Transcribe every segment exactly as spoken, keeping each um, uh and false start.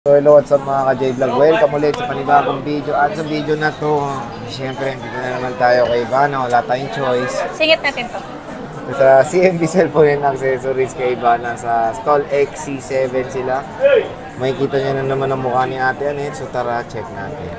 So hello, what's up mga ka-J Vlog? Welcome ulit sa panibagong video. At sa video na to, siyempre, dito na naman tayo kay Ivana. Wala tayong choice. Singit natin to. Sa C M B Cellphone and Accessories kay Ivana sa Stall X C seven sila. Makikita niya na naman ang mukha ni Ate Annette. So tara, check natin.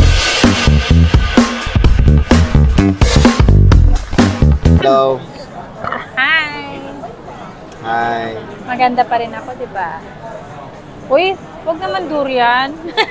Hello. Hi. Hi. Maganda pa rin ako, di ba? Uy, huwag naman durian.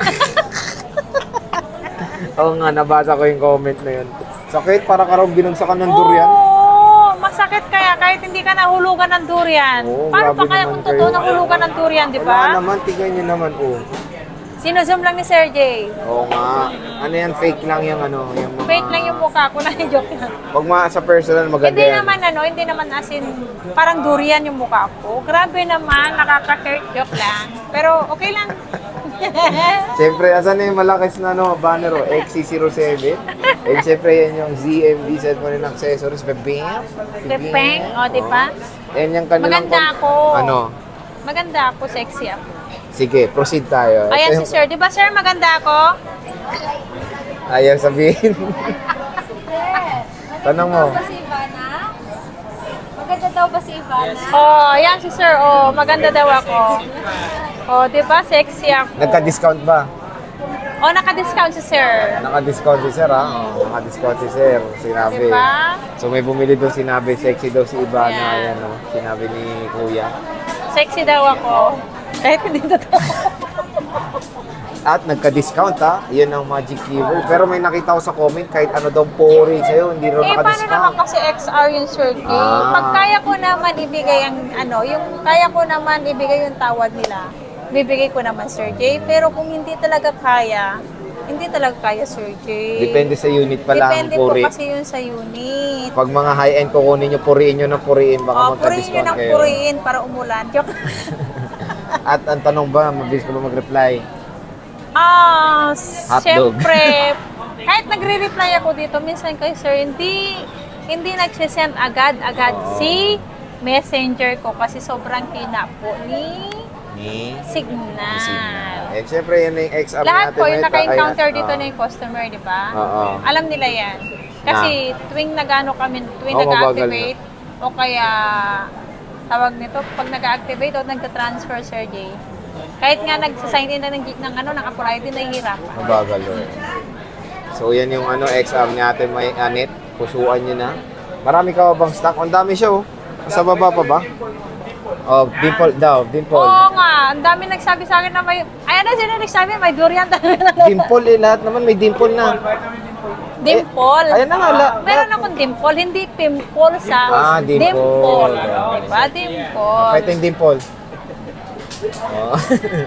Oo nga, nabasa ko yung comment na yun. Sakit, para ka raw binagsakan ng durian. Oo, masakit kaya kahit hindi ka nahulugan ng durian. Oo, paano pa kaya kung totoo kayo. nahulugan ng durian, di Wala ba? naman, tignan nyo naman, oh. Sino-zoom lang ni Sir J. Oo nga. Ano yan, fake lang yung ano, yung mga... Fake lang yung mukha ko, na-joke lang. Wag mga sa personal, maganda Hindi yan. naman ano, hindi naman as in, parang durian yung mukha ko. Grabe naman, nakaka-hurt, joke lang. Pero okay lang. Siyempre, asan na yung malakis na ano, banner, oh, X C zero seven. And siyempre, yan yung Z M D Cellphone and Accessories. Bebang. Depeng, o, di ba? Yan yung kanilang... Maganda ako. Ano? Maganda ako, sexy ako. Sige, proceed tayo. Ayan Ito si Sir. Di ba, Sir, maganda ako? Ayaw sabihin. Tanong mo. Maganda daw ba si Ivana? Maganda daw ba si Ivana? Oh, ayan si Sir. Oh, maganda daw ako. Oh, di ba, sexy ako. Nagka-discount ba? Oh, naka-discount si Sir. Naka-discount si Sir, ha? Oh, naka-discount si Sir. Sinabi. Diba? So, may bumili doon, sinabi, sexy daw si Ivana. Ayan. Ayan, oh. Sinabi ni Kuya. Sexy daw ako. Kahit hindi totoo. At nagka-discount, ha? Yan ang magic keyword. Pero may nakita ko sa comment, kahit ano daw pori sa'yo, hindi rin Eh, paano naman naka-discount. kasi X R yung Sir J? Ah. Pag kaya ko naman ibigay ang, ano, yung kaya ko naman ibigay yung tawad nila, bibigay ko naman, Sir J. Pero kung hindi talaga kaya, hindi talaga kaya, Sir J. Depende sa unit pa lang, Depende puri. po kasi yun sa unit. Pag mga high-end, kukunin nyo, puriin nyo ng puriin, baka Oh, purihin magka-discount nyo ng kayo. purihin para umulan. Joke. At ang tanong ba, mabilis ko ba mag-reply? Ah, Hotdog. siyempre, kahit nagre-reply ako dito, minsan kay Sir, hindi, hindi nagsisend agad-agad Oo. si messenger ko kasi sobrang kina po ni Ni? Signal. Signal. Eh, siyempre, yan na yung X R Lahat natin. po, yung Ito, naka-encounter ayan. dito Ah. na yung customer, di ba? Oo. Alam nila yan. Kasi tuwing nagano kami, tuwing Oo, nag-activate, o kaya tawag nito, pag nag-activate o nagka-transfer, Sir J, kahit nga nagsasign in na ng, ng ano, ng Apple I D, nahihirapan. Mabagal, Lord. So, yan yung ano, X R ni Ate May Annette. Pusuan nyo na. Marami ka ba bang stock? Ang dami siya, oh. Sa baba pa ba? Oh, dimple daw, dimple. Oo nga, ang dami nagsabi sa akin na may, ayan na sila nagsabi, may durian talaga. Dimple eh, lahat naman may dimple na. Dimple. Eh, ayan na nga, la- Meron akong dimple, hindi pimple sa Ah, dimple. dimple. Diba? Dimple. Kahit yung dimple. Oh.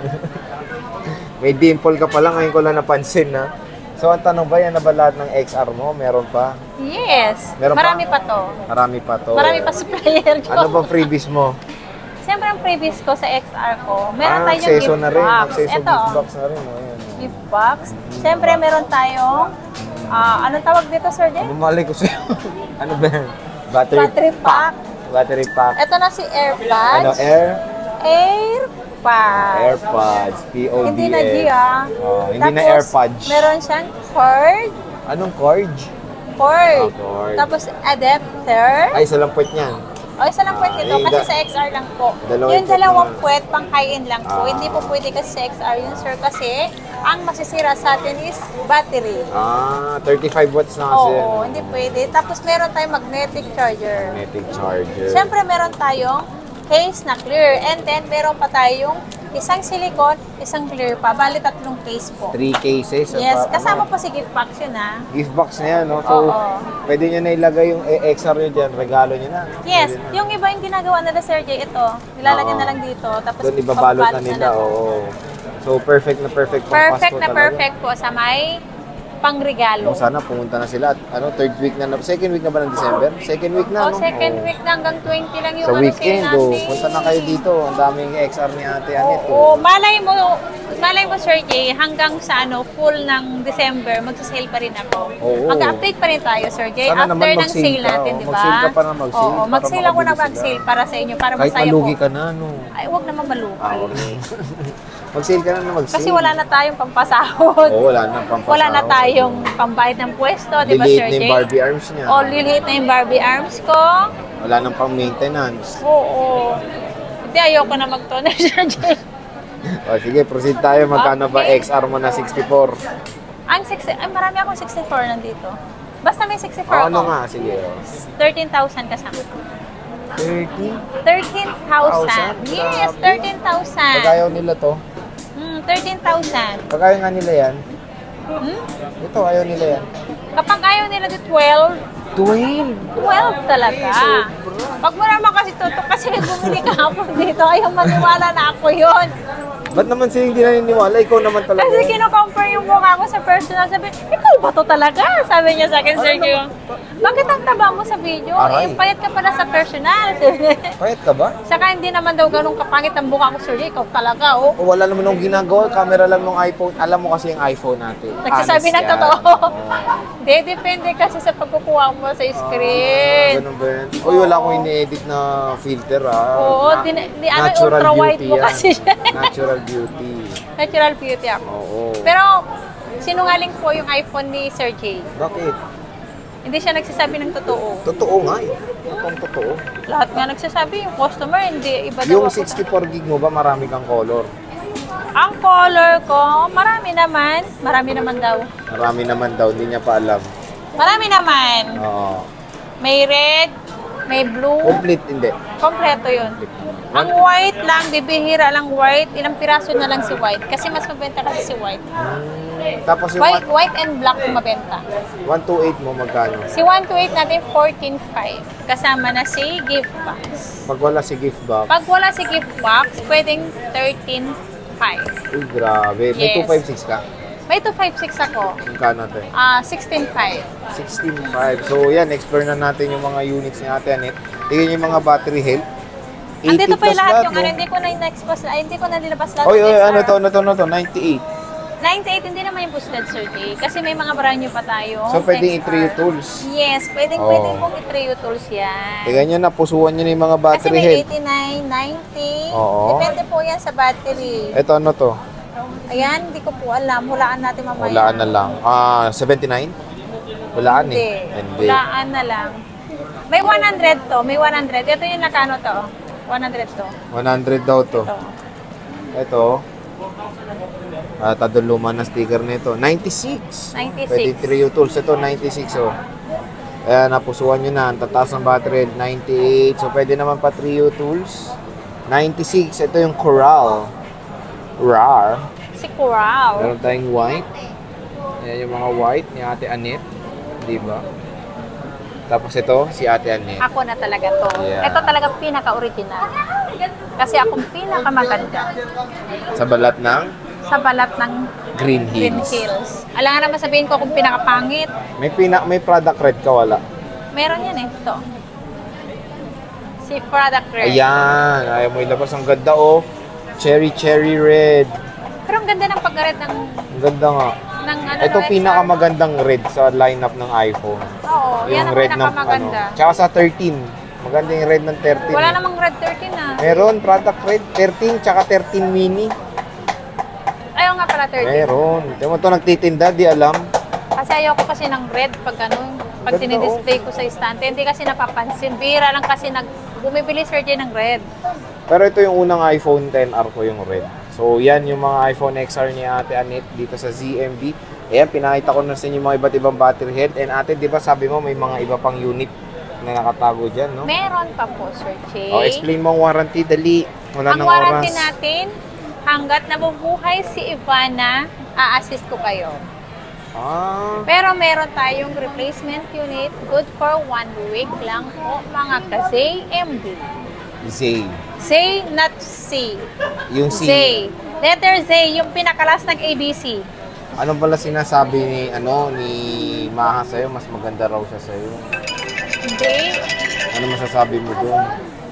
May dimple ka pala, ngayon ko lang napansin, na. So, ang tanong ba, yan na ba lahat ng X R mo? Meron pa? Yes. Meron pa? Marami pa? to. Marami pa to. Marami pa supplier ko. Ano ba freebies mo? Siyempre ang freebies ko sa X R ko, meron ah, tayong akseso gift na rin. box. Akseso Ito, gift box na rin. Oh, ayan, oh. gift box. Siyempre meron tayong, ah, anong tawag dito, Sir Jay? Bumalik ko sa'yo. Ano ba yan? Battery, Battery pack. Battery pack. Ito na si AirPods. Ano, air? AirPods. AirPods. P O D S. Hindi na G, ah. Oh, hindi na Tapos, AirPods. meron siyang cord. Anong cord? Cord. Ah, cord. Tapos adapter. Ay, isa lang point yan. O, isa lang puwet Ah, ito yung kasi da- sa X R lang po. Dalawang Yung puwet dalawang naman. puwet, pang high-end lang po. Ah. Hindi po pwede kasi sa X R yun, sir, kasi ang masisira sa atin is battery. Ah, thirty-five watts na kasi. yan. Oo, hindi pwede. Tapos meron tayong magnetic charger. Magnetic charger. Siyempre, meron tayong case na clear. And then, meron pa tayong isang silicone, isang clear pa. Bali, tatlong case po. Three cases. Yes, Pa- kasama ano, po si gift box yun, ha? gift box na yan, no? So, Oo. pwede nyo na ilagay yung X R nyo dyan. Regalo nyo na. Yes, Pwede na. yung iba yung ginagawa nila, Sir J, ito. Nilalagyan Oo. na lang dito. Tapos, Doon ibabalot na papabalot nila, lang. oo. So, perfect na perfect pang Perfect Pasko na talaga. perfect po sa may pangregalo. Kung sana pumunta na sila at ano, third week na, na second week na ba ng December? Second week na, O, no? Oh, second Oo. week na hanggang twenty lang yung Sa ano weekend, sale oh, natin. punta na kayo dito. Ang daming X R ni Ate Annette. Oo, malay mo, malay mo Sir Jay, hanggang sa ano, full ng December, magsasale pa rin ako. Oo. Mag-update pa rin tayo, Sir Jay. Sana After naman ng mag-sale sale ka, natin, oh. di ba? Mag-sale ka pa na mag-sale Oo, para mag-sale ako na makabili mag-sale sila. para sa inyo, para Kahit masaya malugi po. ka na, no? Ay, huwag naman malugi. Ah, okay. Mag-sale ka na na mag-sale. Kasi wala na tayong pampasahod. Oo, wala na pampasahod. Wala na tayong pambayad ng pwesto, di ba, Liliit Sir na yung Jay? Barbie arms niya. O, liliit na yung Barbie arms ko. Wala nang pang-maintenance. Oo. Hindi, ayoko na mag-toner, Sir Jay. O, sige, proceed tayo. Magkano ba Okay. X R mo na sixty-four? Ang sixty, ay marami akong sixty-four nandito. Basta may sixty-four O, ako. ano nga? Sige. thirteen thousand kasama. thirty? thirteen thousand. Thousand? Yes, Grabe. thirteen thousand. Pag-ayaw nila to. Hmm, thirteen thousand. Pag-ayaw nga nila yan. Hmm? Ito, ayaw nila yan. Kapag ayaw nila di twelve, twelve? twelve talaga. Pag mo naman kasi toto, kasi bumili ka ako dito, ayaw maniwala na ako yon. Ba't naman sila hindi naniniwala? Ikaw naman talaga. Kasi kino-compare yung mukha ko sa personal. Sabi, ikaw ba to talaga? Sabi niya sa akin, Sergio. Bakit ang taba mo sa video? Aray. Eh, payat ka pala sa personal. Payat ka ba? Saka hindi naman daw ganun kapangit ang mukha ko, Sergio. Ikaw talaga, oh. O wala naman nung ginagawa. Camera lang ng iPhone. Alam mo kasi yung iPhone natin. Nagsasabi Honest ng yan. totoo. Oo. Hindi, depende kasi sa pagkukuha mo sa Ah, screen. ganun ba yan? Uy, wala akong ini-edit na filter, ah. Oo, Na- di, di, ano, natural ultra white beauty mo yan. kasi siya. Natural beauty. Natural beauty ako. Oo. Pero, sinungaling po yung iPhone ni Sir Jay. Bakit? Hindi siya nagsasabi ng totoo. Totoo nga eh. Totoong totoo. Lahat nga nagsasabi, yung customer, hindi iba daw Yung ako. sixty-four gig mo ba, marami kang color? Ang color ko, marami naman. Marami naman daw. Marami naman daw, hindi niya pa alam. Marami naman. Oo. May red, may blue. Complete, hindi. Kompleto yun. Ang white lang, bibihira lang white. Ilang piraso na lang si white. Kasi mas mabenta kasi si white. Hmm, tapos yung White, white and black yung mabenta. one twenty-eight mo magkano? Si one twenty-eight natin, fourteen five. Kasama na si gift box. Pag wala si gift box, Pag wala si gift box, pwedeng thirteen five. uy grabe. May Yes. two fifty-six ka? May two fifty-six ako. Magkano ito? Ah, sixteen five. sixteen five. So yan, explore na natin yung mga units ni Ate Anet. Tingnan yung mga battery health. Andito pa yung lahat yung no? ano, hindi ko na in-expose, ay, hindi ko na nilabas lahat. Oy, ng oy, X R. ano to, ano to, ano to? ninety-eight. ninety-eight, hindi naman yung boosted, Sir Jay. Kasi may mga brand new pa tayo. So pwedeng X R. i-trio tools. Yes, pwedeng, Oh. pwedeng kong i-trio tools yan. Tingnan nyo na, pusuan nyo na yung mga Kasi battery may health. eighty-nine, ninety. Oo. Depende po yan sa battery. Ito ano to? Ayan, hindi ko po alam. Hulaan natin mamaya. Hulaan na lang. Ah, seventy-nine? Hulaan Hindi. eh. Hindi. Hulaan na lang. May one hundred to. May one hundred. Ito yung nakano to. one hundred to. one hundred daw to. Ito. Ito. Ah, taduluma na sticker nito. ninety-six. ninety-six. Pwede trio tools. Ito, ninety-six oh. Ayan, napusuan nyo na. Ang tataas ng battery, ninety-eight. So, pwede naman pa trio tools. ninety-six. Ito yung Coral. Rar. Si Coral. Meron tayong white. Ayan yung mga white ni Ate Anet. Diba? Tapos ito, si Ate Anet. Ako na talaga to. Yeah. Ito talaga pinaka-original. Kasi akong pinaka-maganda Sa balat ng sa balat ng Green Green Hills. Hills. Alam nga naman sabihin ko kung pinaka-pangit. May, pina, may product red ka, wala? Meron yan eh. Ito. Si Product Red. Ayan. Ayaw mo ilabas. Ang ganda oh. Cherry cherry red. Pero ang ganda ng pag-red ng, Ang ganda nga. ng ano, Ito no, X R. pinakamagandang red sa lineup ng iPhone. Oo, yan ang red ng pinakamaganda. ano. Tsaka sa thirteen. Maganda yung red ng thirteen. Wala eh. namang red thirteen ah. Meron product red thirteen tsaka thirteen mini. Ayaw nga pala thirteen. Meron. Tingnan mo ito nagtitinda, di alam. Kasi ayoko kasi ng red pag ano, pag Ganda, tinidisplay ko sa istante. Hindi kasi napapansin. Bira lang kasi nag bumibili Sir Jay ng red. Pero ito yung unang iPhone ten R ko yung red. So yan yung mga iPhone X R ni Ate Anet dito sa Z M B. Ayan, pinakita ko na sa inyo yung mga iba't ibang battery health. And Ate, di ba sabi mo may mga iba pang unit na nakatago dyan, no? Meron pa po, Sir Jay. Oh, explain mo ang warranty, dali. Wala Ang nang warranty oras. natin, hanggat nabubuhay si Ivana, a-assist ko kayo. Ah, Pero meron tayong replacement unit, good for one week lang po, mga ka-Z M B. Z. Z, not C. Yung C. Z. Letter Z, yung pinakalas ng A B C. Ano pala sinasabi ni, ano, ni Maha sa'yo? Mas maganda raw siya sa'yo. Hindi. Ano masasabi mo doon?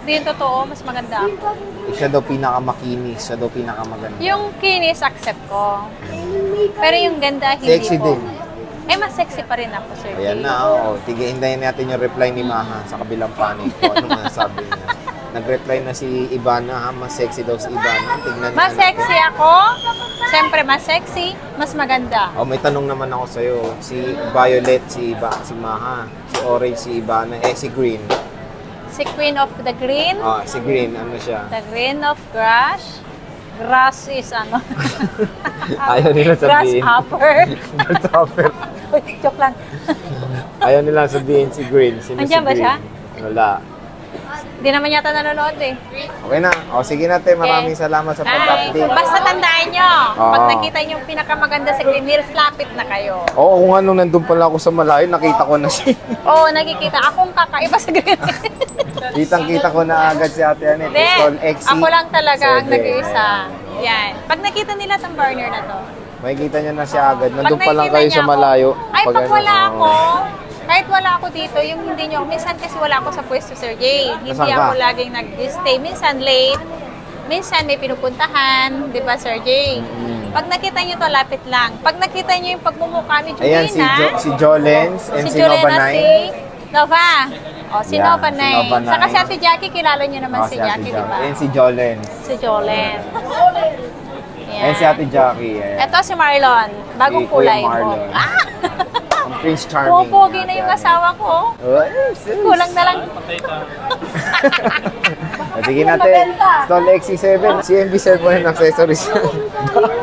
Hindi yung totoo, mas maganda ako. Eh, siya daw pinakamakinis, siya daw pinakamaganda. Yung kinis, accept ko. Pero yung ganda, hindi Sexy po. din. Eh, mas sexy pa rin ako, Sir Ayan Jay. na, oo. Tige, hintayin natin yung reply ni Maha sa kabilang panig ko. Ano nga sabi niya? Nag-reply na si Ivana, ha? Mas sexy daw si Ivana. Tignan niya Mas natin. sexy ako. Siyempre, mas sexy, mas maganda. Oh, may tanong naman ako sa'yo. Si Violet, si Iba, si Maha. Si Orange, si Ivana. Eh, si Green. Si Queen of the Green, Ah, si Green, ano siya? the Green of Grass. Grass is ano? Ayaw nila sabihin. Grasshopper. Grasshopper. Uy, joke lang. Ayaw nila sabihin si Green. Sino Andiyan si ba Green? siya? Wala. Hindi naman yata nanonood eh. Okay na. O, sige natin. Maraming Okay. salamat sa Bye. pag-update. Basta tandaan nyo, pag Oo. nakita nyo yung pinakamaganda sa Green Hills, lapit na kayo. Oo, kung ano, nandun pala ako sa malayo, nakita ko na siya. Oo, nakikita. Akong kakaiba sa Green Hills. Kitang-kita ko na agad si Ate Anet. Hindi, Stone X C ako lang talaga ang seven. nag-iisa. Yan. Pag nakita nila itong burner na to, Makikita niya na siya agad. Nandun pag pa lang nakikita kayo niya sa ako, malayo. Ay, pag ano, wala oo. ako, kahit wala ako dito, yung hindi nyo, minsan kasi wala ako sa pwesto, Sir Jay. Hindi Nasaan ka? ako laging nag-stay. Minsan late, minsan may pinupuntahan, di ba, Sir Jay? Mm. Pag nakita nyo to, lapit lang. Pag nakita nyo yung pagmumukha ni Julina, Ayan, si, jo si Jolens and si, Julina, Nova Nine. si Nova. O, si Yan, Nova si Nine. Nova Nine. Saka si Ate Jackie, kilala nyo naman Oh, si Jackie, di ba? Ayan si Jolens. Si Jolen. Ayan si Ate Jackie. Ayan. Ito si Marlon. Bagong Si Kuya kulay mo. Marlon. Ah! Ang Prince Charming. Pupogi na Ate yung Anet. asawa ko. Oh, yes, yes. Kulang na lang. O, sige natin. Stone X C seven. C M B cellphone and accessories.